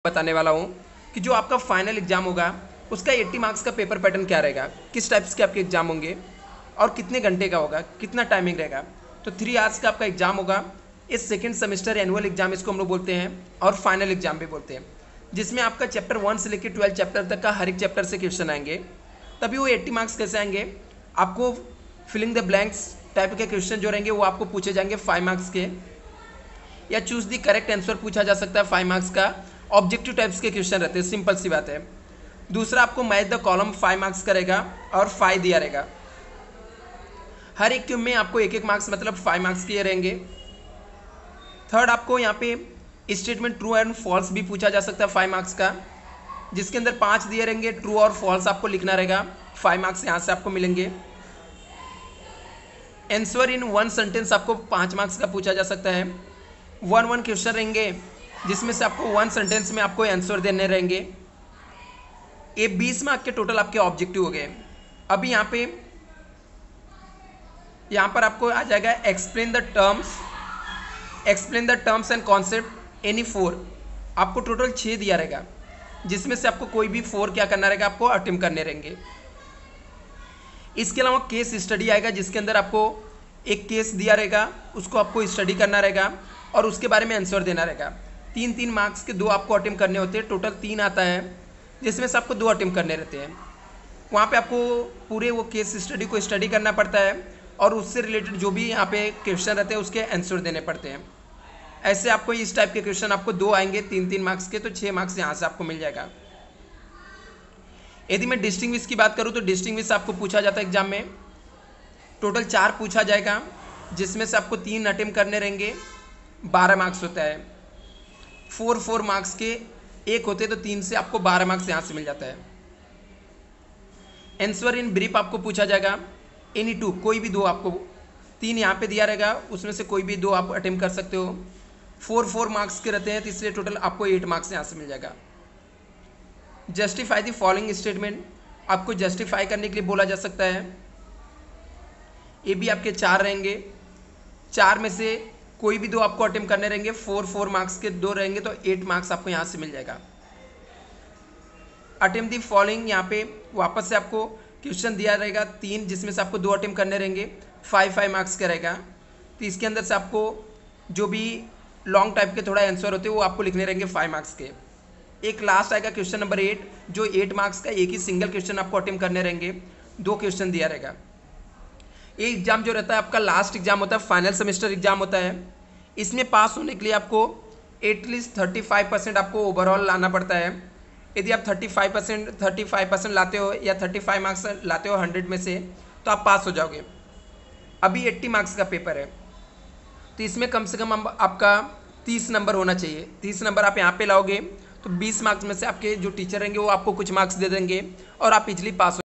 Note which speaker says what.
Speaker 1: बताने वाला हूँ कि जो आपका फाइनल एग्जाम होगा उसका 80 मार्क्स का पेपर पैटर्न क्या रहेगा, किस टाइप्स के आपके एग्जाम होंगे और कितने घंटे का होगा, कितना टाइमिंग रहेगा। तो 3 आवर्स का आपका एग्जाम होगा। इस सेकेंड सेमेस्टर एनुअल एग्जाम इसको हम लोग बोलते हैं और फाइनल एग्जाम भी बोलते हैं, जिसमें आपका चैप्टर 1 से लेकर 12 चैप्टर तक का हर एक चैप्टर से क्वेश्चन आएंगे। तभी वो 80 मार्क्स कैसे आएंगे, आपको फिलिंग द ब्लैंक्स टाइप के क्वेश्चन जो रहेंगे वो आपको पूछे जाएंगे 5 मार्क्स के, या चूज दी करेक्ट आंसर पूछा जा सकता है 5 मार्क्स का। ऑब्जेक्टिव टाइप्स के क्वेश्चन रहते हैं, सिंपल सी बात है। दूसरा आपको मैच द कॉलम 5 मार्क्स का रहेगा और 5 दिया रहेगा। हर एक क्यूब में आपको एक एक मार्क्स मतलब 5 मार्क्स के रहेंगे। थर्ड आपको यहाँ पे स्टेटमेंट ट्रू एंड फॉल्स भी पूछा जा सकता है 5 मार्क्स का, जिसके अंदर 5 दिए रहेंगे, ट्रू और फॉल्स आपको लिखना रहेगा। 5 मार्क्स यहाँ से आपको मिलेंगे। आंसर इन 1 सेंटेंस आपको 5 मार्क्स का पूछा जा सकता है। 1 क्वेश्चन रहेंगे जिसमें से आपको 1 सेंटेंस में आपको आंसर देने रहेंगे। ये 20 मार्क के टोटल आपके ऑब्जेक्टिव हो गए। अभी यहाँ पर आपको आ जाएगा explain the terms and concept any 4। आपको टोटल 6 दिया रहेगा, जिसमें से आपको कोई भी 4 क्या करना रहेगा, आपको अटेम्प्ट करने रहेंगे। इसके अलावा केस स्टडी आएगा, जिसके अंदर आपको एक केस दिया रहेगा, उसको आपको स्टडी करना रहेगा और उसके बारे में आंसर देना रहेगा। 3 मार्क्स के 2 आपको अटेम्प्ट करने होते हैं, टोटल 3 आता है, जिसमें से आपको 2 अटेम्प्ट करने रहते हैं। वहाँ पे आपको पूरे वो केस स्टडी को स्टडी करना पड़ता है और उससे रिलेटेड जो भी यहाँ पे क्वेश्चन रहते हैं उसके आंसर देने पड़ते हैं। ऐसे आपको इस टाइप के क्वेश्चन आपको 2 आएंगे 3 मार्क्स के, तो 6 मार्क्स यहाँ से आपको मिल जाएगा। यदि मैं डिस्टिंग्विश की बात करूँ तो डिस्टिंग्विश आपको पूछा जाता है एग्जाम में, टोटल 4 पूछा जाएगा, जिसमें से आपको 3 अटेम्प्ट करने रहेंगे। 12 मार्क्स होता है। 4 मार्क्स के 1 होते तो 3 से आपको 12 मार्क्स यहाँ से मिल जाता है। आंसर इन ब्रीफ आपको पूछा जाएगा एनी 2, कोई भी 2 आपको 3 यहाँ पे दिया रहेगा, उसमें से कोई भी 2 आप अटेम्प्ट कर सकते हो। 4 मार्क्स के रहते हैं, तो इसलिए टोटल आपको 8 मार्क्स यहाँ से मिल जाएगा। जस्टिफाई द फॉलोइंग स्टेटमेंट, आपको जस्टिफाई करने के लिए बोला जा सकता है। ये भी आपके 4 रहेंगे, 4 में से कोई भी 2 आपको अटेम्प्ट करने रहेंगे। 4 मार्क्स के 2 रहेंगे, तो 8 मार्क्स आपको यहाँ से मिल जाएगा। अटेम्प्ट दी फॉलोइंग, यहाँ पे वापस से आपको क्वेश्चन दिया रहेगा 3, जिसमें से आपको 2 अटेम्प्ट करने रहेंगे। 5 मार्क्स का रहेगा, तो इसके अंदर से आपको जो भी लॉन्ग टाइप के थोड़ा आंसर होते हैं वो आपको लिखने रहेंगे 5 मार्क्स के। एक लास्ट आएगा क्वेश्चन नंबर 8, जो 8 मार्क्स का एक ही सिंगल क्वेश्चन आपको अटेम्प्ट करने रहेंगे। 2 क्वेश्चन दिया रहेगा। ये एग्जाम जो रहता है आपका लास्ट एग्जाम होता है, फाइनल सेमेस्टर एग्जाम होता है। इसमें पास होने के लिए आपको एटलीस्ट 35% आपको ओवरऑल लाना पड़ता है। यदि आप 35% लाते हो या 35 मार्क्स लाते हो 100 में से, तो आप पास हो जाओगे। अभी 80 मार्क्स का पेपर है, तो इसमें कम से कम आपका 30 नंबर होना चाहिए। 30 नंबर आप यहाँ पे लाओगे तो 20 मार्क्स में से आपके जो टीचर रहेंगे वो आपको कुछ मार्क्स दे देंगे और आप इजली पास